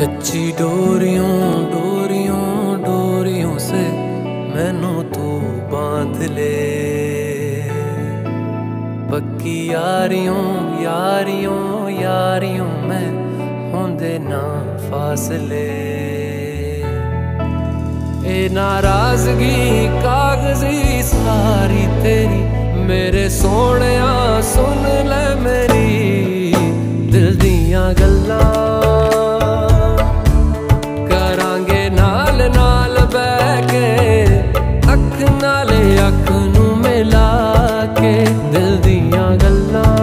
कच्ची डोरियों डोरियों डोरियों से मैनू तू बांध ले, पक्की यारियों यारियों यारियों में होंदे ना फासले। ए नाराजगी कागजी सारी तेरी, मेरे सोहणिया सुन ले मेरी दिल दियां गल्लां। करांगे नाल नाल बैठ के अख नाले अख नू मिला के दिल दियां गल्लां।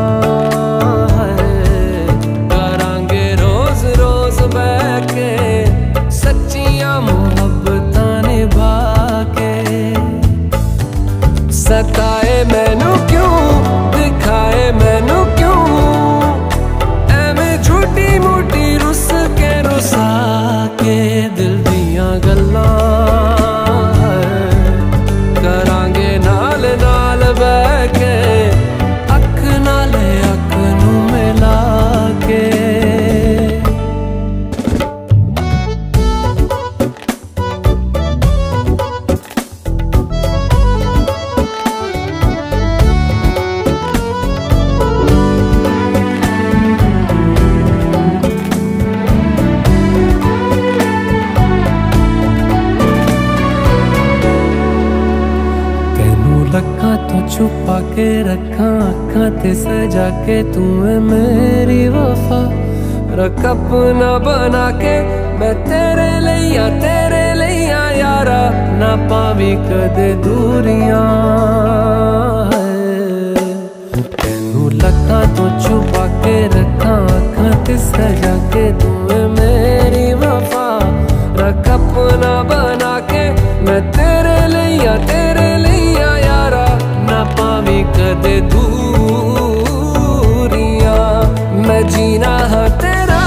करांगे रोज रोज बैठ के सच्चियां मुहब्बतां निभा के। सताए मैनू क्यों दिखाए मैनू क्यों, एवें झूठी मूठी रुस के रुसा के दिल दियां गल्लां। करांगे नाल नाल बैठ के अख नाले अख नू मिला के। लखा तो छुपा के रखा अखा ते सजा के, तू है मेरी वफा रख अपना बना के। मैं तेरे लिया यारा ना पावी कदे दूरियां। तेनू लखा तो छुपा के रखा अखा ते सजा के, तू है मेरी वफा रख अपना बना के। मैं तेरे लिया यारा ना पावी कदे दूरियां। मैं जीना है तेरा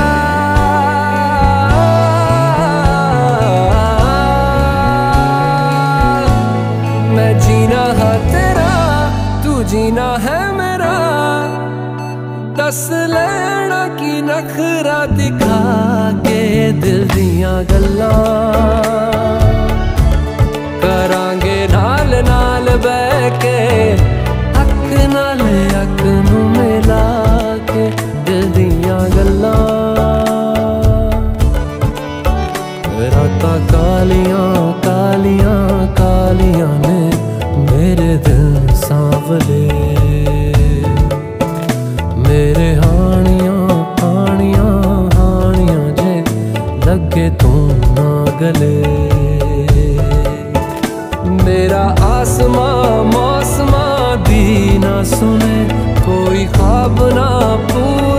मैं जीना है तेरा, तू जीना है मेरा। दस लेना की नखरा दिखा के दिल दियां गल्लां। करांगे नाल नाल बैठ के अख नाल अख नू मिला के दिल दियां गल्लां। रातां कालियां कालियां कालियां ने मेरे दिल सांवले, मेरे हानियां हानियां हानियां जे लगे तू ना गले। मेरा आसमां मौसमां दी ना सुने, कोई ख्वाब ना पूरा